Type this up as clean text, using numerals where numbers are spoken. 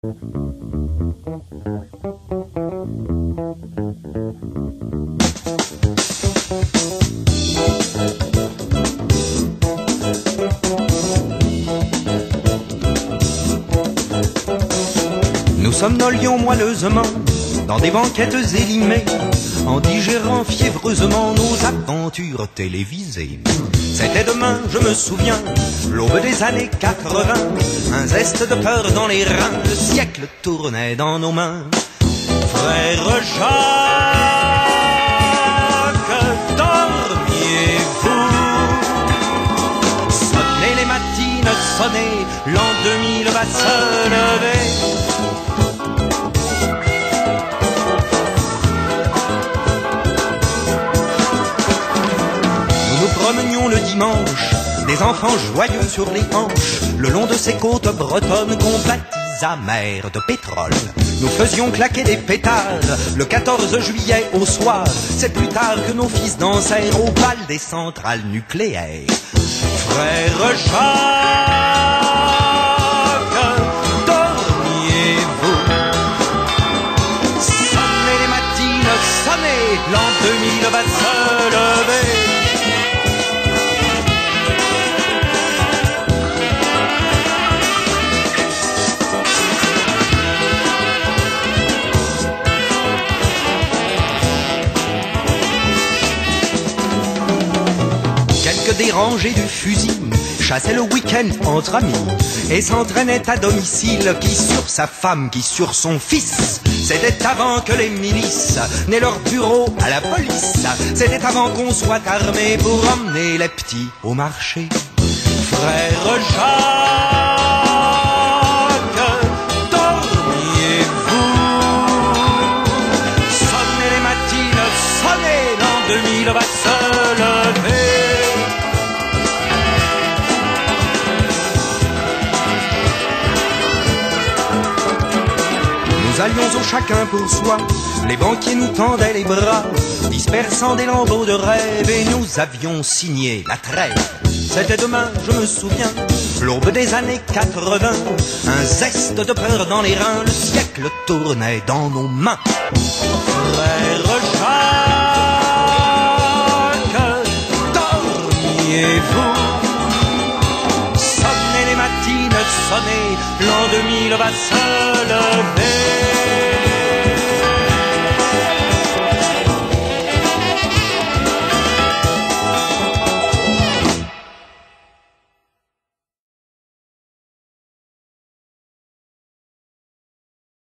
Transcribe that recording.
Nous somnolions moelleusement dans des banquettes élimées, en digérant fiévreusement nos aventures télévisées. C'était demain, je me souviens, l'aube des années 80, un zeste de peur dans les reins, le siècle tournait dans nos mains. Frère Jacques, dormiez-vous? Sonnez les matines, sonnez, l'an 2000 va se lever. Promenions le dimanche, des enfants joyeux sur les hanches, le long de ces côtes bretonnes qu'on baptisa mer de pétrole. Nous faisions claquer des pétards le 14 juillet au soir. C'est plus tard que nos fils dansèrent au bal des centrales nucléaires. Frère Jacques, dormiez-vous? Sonnez les matines, sonnez, l'an 2000 va se lever. Quelques dérangés du fusil chassaient le week-end entre amis et s'entraînaient à domicile, qui sur sa femme, qui sur son fils. C'était avant que les milices n'aient leur bureau à la police. C'était avant qu'on soit armé pour emmener les petits au marché. Frère Jacques, dormiez-vous? Sonnez les matines, sonnez, l'an 2000 va se lever. Nous allions au chacun pour soi, les banquiers nous tendaient les bras, dispersant des lambeaux de rêve, et nous avions signé la trêve. C'était demain, je me souviens, l'aube des années 80, un zeste de peur dans les reins, le siècle tournait dans nos mains. Frère Jacques, dormiez-vous? Sonnez les matines, sonnez, l'an 2000 va se lever.